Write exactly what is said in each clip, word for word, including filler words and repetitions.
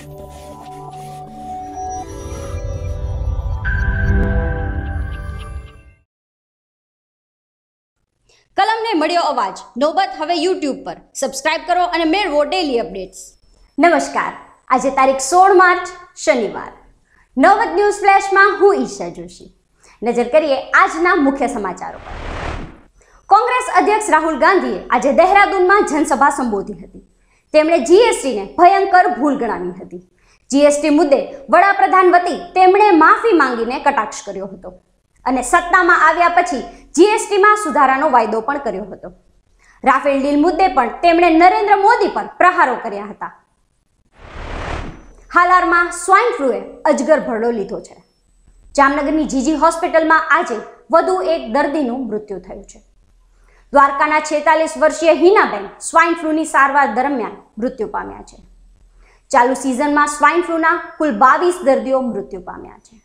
કલમને મળ્યો અવાજ નોબત હવે યુટ્યુબ પર સબસ્ક્રાઇબ કરો અને મેળવો ડેલી અપડેટ્સ. નમસ્કાર, આજે તારીખ સોળ માર્ચ શનિવાર. નવત ન્યૂઝ ફ્લેશમાં હું ઈશા જોશી. નજર કરીએ આજના મુખ્ય સમાચારો પર. કોંગ્રેસ અધ્યક્ષ રાહુલ ગાંધીએ આજે દહેરાદૂનમાં જનસભા સંબોધી હતી. તેમણે જીએસટીને ભયંકર ભૂલ ગણાવી હતી. જીએસટી મુદ્દે વડાપ્રધાન વતી તેમણે માફી માંગીને કટાક્ષ કર્યો હતો અને સત્તામાં આવ્યા પછી જીએસટીમાં સુધારાનો વાયદો પણ કર્યો હતો. રાફેલ ડીલ મુદ્દે પણ તેમણે નરેન્દ્ર મોદી પર પ્રહારો કર્યા હતા. હાલારમાં સ્વાઇન ફ્લુએ અજગર ભરડો લીધો છે. જામનગરની જીજી હોસ્પિટલમાં આજે વધુ એક દર્દીનું મૃત્યુ થયું છે. દ્વારકાના છેતાલીસ વર્ષીય હિનાબેન સ્વાઇન ફ્લુની સારવાર દરમિયાન મૃત્યુ પામ્યા છે. ચાલુ સિઝનમાં સ્વાઇન ફ્લુના કુલ બાવીસ દર્દીઓ મૃત્યુ પામ્યા છે.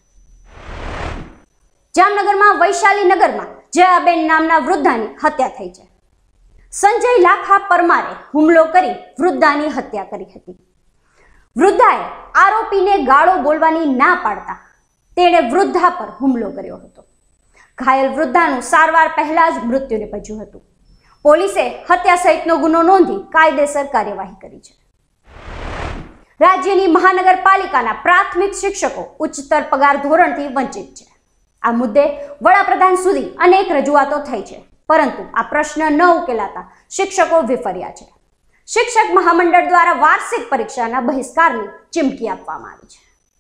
જામનગરમાં વૈશાલી નગરમાં જયાબેન નામના વૃદ્ધાની હત્યા થઈ છે. સંજય લાખા પરમારે હુમલો કરી વૃદ્ધાની હત્યા કરી હતી. વૃદ્ધાએ આરોપીને ગાળો બોલવાની ના પાડતા તેણે વૃદ્ધા પર હુમલો કર્યો હતો. ઘાયલ વૃદ્ધાનું સારવાર પહેલા જ મૃત્યુ નિપજ્યું હતું. પોલીસે હત્યા સહિતનો ગુનો નોંધી કાયદેસર કાર્યવાહી કરી છે. રાજ્યની મહાનગરપાલિકાના પ્રાથમિક શિક્ષકો ઉચ્ચતર પગાર ધોરણથી વંચિત છે. આ મુદ્દે વડાપ્રધાન સુધી અનેક રજૂઆતો થઈ છે, પરંતુ આ પ્રશ્ન ન ઉકેલાતા શિક્ષકો વિફર્યા છે. શિક્ષક મહામંડળ દ્વારા વાર્ષિક પરીક્ષાના બહિષ્કારની ચીમકી આપવામાં આવી છે.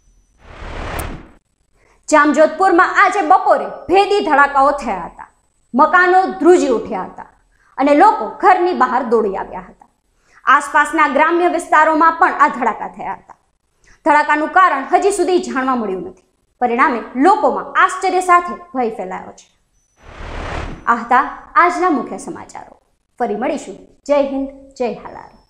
જામજોધપુરમાં આજે બપોરે ભેદી ધડાકાઓ થયા હતા. મકાનો ધ્રુજી ઉઠ્યા હતા અને લોકો ઘરની બહાર દોડી આવ્યા હતા. આસપાસના ગ્રામ્ય વિસ્તારોમાં પણ આ ધડાકા થયા હતા. ધડાકાનું કારણ હજી સુધી જાણવા મળ્યું નથી. પરિણામે લોકોમાં આશ્ચર્ય સાથે ભય ફેલાયો છે. આ હતા આજના મુખ્ય સમાચારો. ફરી મળીશું. જય હિન્દ, જય હાલાર.